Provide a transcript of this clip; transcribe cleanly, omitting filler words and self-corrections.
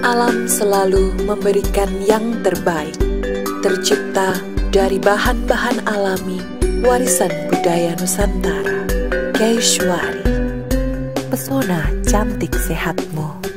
Alam selalu memberikan yang terbaik, tercipta dari bahan-bahan alami, warisan budaya Nusantara. Keiswari, pesona cantik sehatmu.